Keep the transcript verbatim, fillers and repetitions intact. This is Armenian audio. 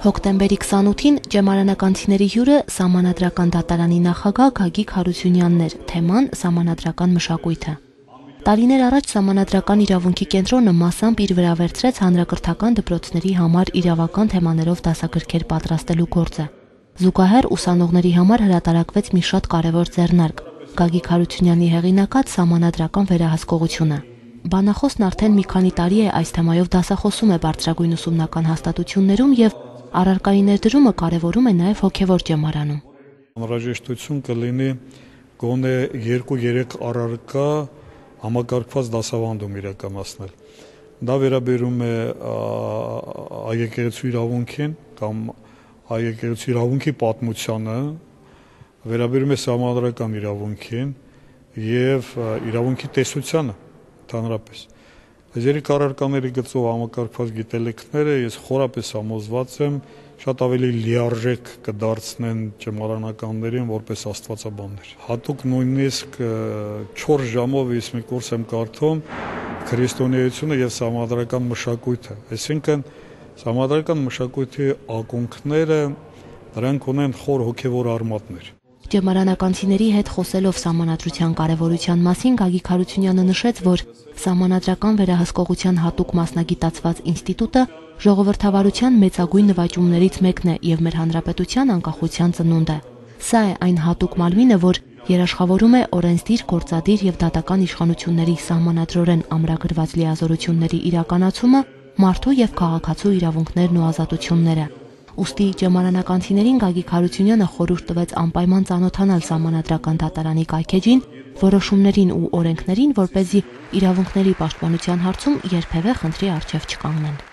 Հոկտեմբերի քսանութին ճեմարանականցիների հյուրը Սահմանադրական դատարանի նախագահ Գագիկ Հարությունյանն էր, թեման սահմանադրական մշակույթը։ Տարիներ առաջ Սահմանադրական իրավունքի կենտրոնը մասամբ իր վրա վերցրեց հանրակրթական դպրոցների համար իրավական թեմաներով դասագրքեր պատրաստելու գործը։ Զուգահեռ ուսանողների համար հրատարակվեց մի շատ կարևոր ձեռնարկ՝ Գագիկ Հարությունյանի հեղինակած Սահմանադրական վերահսկողությունը։ Բանախոսն արդեն մի քանի տարի է այս թեմայով դասախոսում է բարձրագույն ուսումնական հաստատություններում եւ առարկայի ներդրումը կարևորում է նաև հոգևոր ճեմարանում։ Անհրաժեշտություն կլինի գոնե երկու-երեք առարկա համակարգված դասավանդում իրականացնել։ Դա վերաբերում է եկեղեցու իրավունքին կամ եկեղեցու իրավունքի պատմությանը, վերաբերում է սահմանադրական իրավունքին եւ իրավունքի տեսությանը ընդհանրապես։ Այս երեք առարկաների գծով համակարգված գիտելիքները ես խորապես համոզված եմ շատ ավելի լիարժեք կդարձնեն ճեմարանականներին որպես աստվածաբաններ։ Հատուկ նույնիսկ չորս ժամով ես մի կուրս եմ կարդում քրիստոնեությունը եւ սահմանադրական մշակույթը, այսինքն սահմանադրական մշակույթի ակունքները դրանք ունեն խոր հոգևոր արմատներ։ Ճեմարանականցիների հետ խոսելով սահմանադրության կարևորության մասին Գագիկ Հարությունյանը նշեց, որ Սահմանադրական վերահսկողության հատուկ մասնագիտացված ինստիտուտը ժողովրդավարության մեծագույն նվաճումներից մեկն է եւ մեր հանրապետության անկախության ծնունդը։ Սա է այն հատուկ մարմինը, որ երաշխավորում է օրենսդիր, գործադիր եւ դատական իշխանությունների սահմանադրորեն ամրագրված լիազորությունների իրականացումը, մարդու եւ քաղաքացու իրավունքներն ու ազատությունները։ Ուստի ճեմարանականցիներին Գագիկ Հարությունյանը խորհուրդ տվեց անպայման ծանոթանալ Սահմանադրական դատարանի կայքէջին, որոշումներին ու օրենքներին, որպեսզի իրավունքների պաշտպանության հարցում երբևէ խնդրի առջև չկանգնեն։